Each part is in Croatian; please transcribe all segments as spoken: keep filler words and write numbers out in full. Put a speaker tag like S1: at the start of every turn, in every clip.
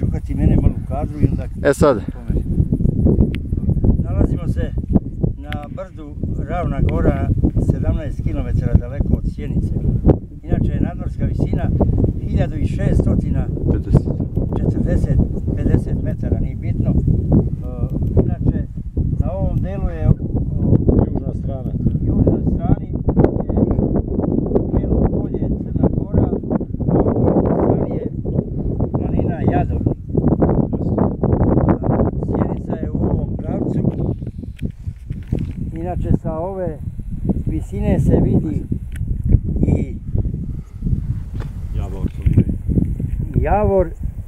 S1: uhvati mene malo u kadru i onda...
S2: E sad.
S1: Nalazimo se na brdu Ravna Gora, sedamnaest kilometara daleko od Sjenice. Inače je nadmorska visina hiljadu šesto četrdeset do pedeset metara, nije bitno. Inače, na ovom delu je
S3: južna strana.
S1: Južnoj strani je Bijelo polje, Crna Gora, a u ovoj strani je planina Jadovnik. Sjenica je u ovom pravcu. Inače, sa ove visine se vidi i Javor,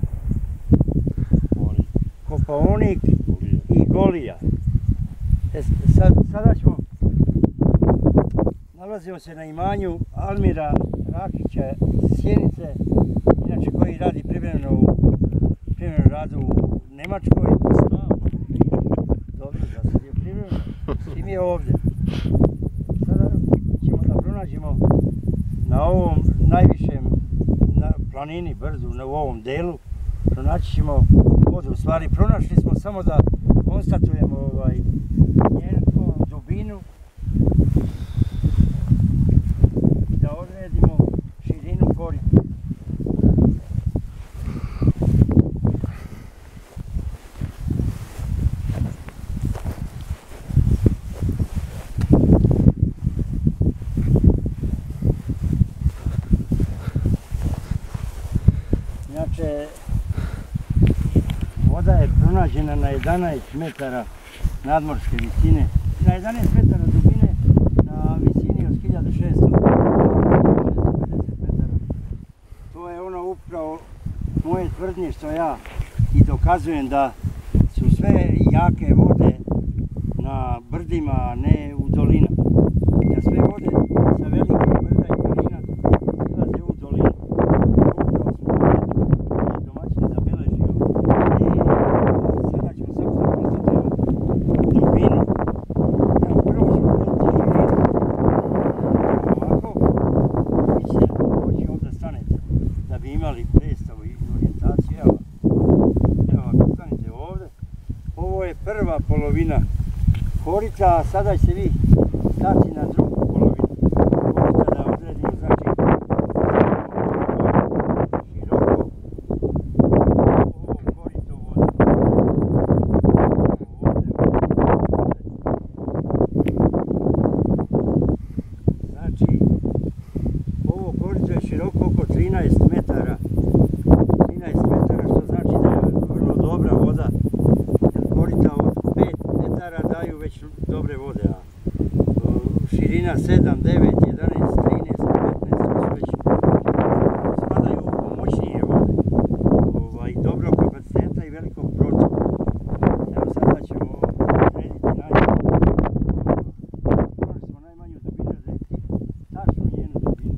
S1: Kopaonik i Golija. E, sad, sada ćemo, nalazimo se na imanju Almira Rakića iz Sjenice, inače koji radi privremeno u privremenom radu u Njemačkoj. Dobro, da sad je privremeno, s tim je ovdje. Sada ćemo da pronađemo na ovom najvišem na planini, brdu, u ovom delu, pronaći ćemo vodu. U stvari, pronašli smo samo da konstatujemo ovaj, njenu dubinu i da odredimo širinu korita. Inače, voda je pronađena na jedanaest metara nadmorske visine, na jedanaest metara dubine, na visini od hiljadu šesto pedeset metara. To je ono upravo moje tvrdnje što ja i dokazujem da su sve jake vode na brdima, a ne u dolinama. Da sve vode sa velikih brda i planina ilaze u dolinu. Imali predstavu i orijentaciju. Evo, evo ako stanite ovdje, ovo je prva polovina korita, a sada će vi stati na drugu polovinu korita da odredimo, znači, široko ovo korito vode. Znači, ovo korito je široko oko trinaest metara. trinaest metara, što znači da je vrlo dobra voda. Jer korita od pet metara daju već dobre vode, a širina sedam, devet, jedanaest, trinaest, petnaest, to su već spadaju u moćnije vode. Ovaj, dobrog kapaciteta i velikog protoka. Evo sada ćemo odrediti najmanju. Možda smo najmanju dubinu odrediti, tačno njenu dubinu.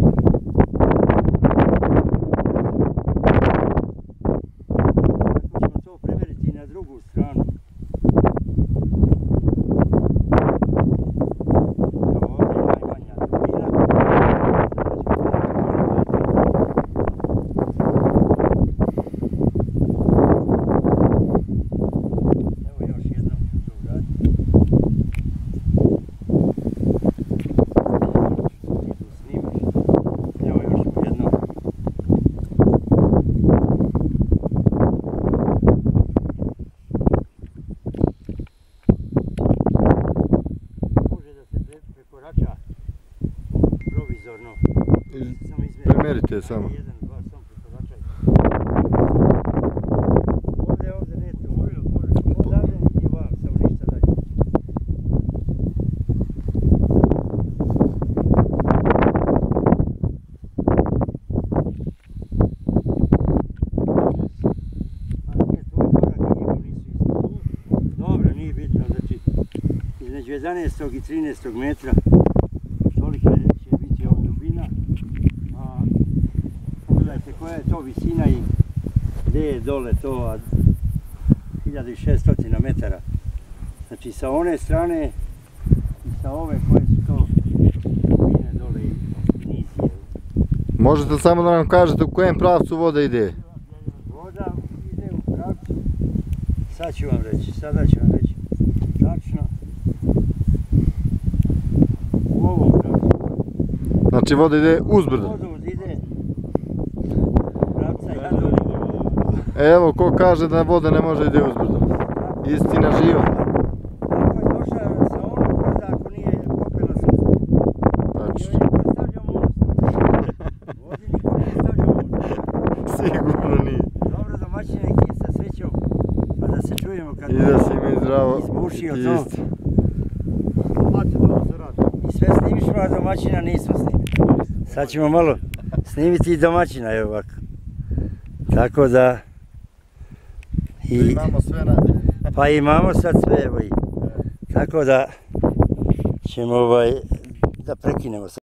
S1: Na drugu stranu. Evo ovdje je najmanja dubina. Evo još jedno to uraditi. Ti tu snimaš. Evo još jedno. Prekorača provizorno.
S2: Premerite samo.
S1: jedan, dva, samo prekoračaj. Ovdje, ovdje, ne, odavde niti val, samo ništa dalje. A nije tvoj korak i njegov nisu isti. Dobro, nije bitno, znači između jedanaestog i trinaestog metra tolika će biti ova dubina. A pogledajte koja je to visina i gdje je dole to, hiljadu šesto metara. Znači sa one strane i sa ove koje su to dubine dole i nizije.
S2: Možete samo da nam kažete u kojem pravcu voda ide?
S1: Voda sad ću vam reći, sada ću vam reći. Tačno. U ovom pravcu.
S2: Znači voda ide uzbrdo.
S1: Vodovod ide. Pravca Jadovlje.
S2: Evo ko kaže da voda ne može ide uzbrdo. Istina živa.
S1: Ako je došla sa onog brda, ako nije popela suza.
S2: Tačno.
S1: I on je postavljao most. Ovdje niko nije stavljao most.
S2: Sigurno nije.
S1: Dobro domaćine, ki sa srećom, pa da se čujemo kad
S2: I da si mi zdravo
S1: izbušio
S2: i
S1: to.
S2: isti.
S1: I sve snimišmo, a domaćina nismo snimili. Sad ćemo malo snimiti i domaćina, evo ovako. Tako da... I,
S2: Imamo sve na...
S1: pa imamo sad sve, evo i. Tako da ćemo ovaj, da prekinemo sad.